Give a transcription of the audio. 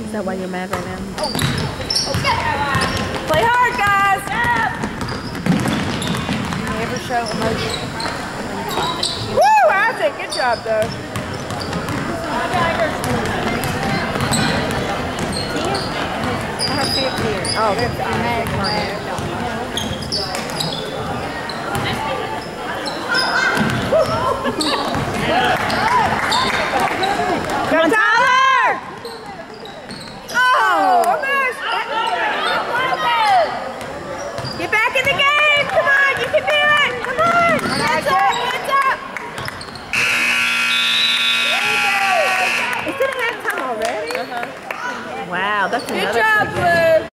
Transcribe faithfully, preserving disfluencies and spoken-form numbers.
Is that why you're mad right now? Oh. Play hard, guys! Never show emotion. Woo! I think good job, though. I have fifteen. Oh, that's Go, Tyler! Oh, almost! Get back in the game! Come on, you can do it! Come on! Hands up! Hands up! There you go! Is it halftime already? Uh-huh. Wow, that's Good another job, good game. Blue!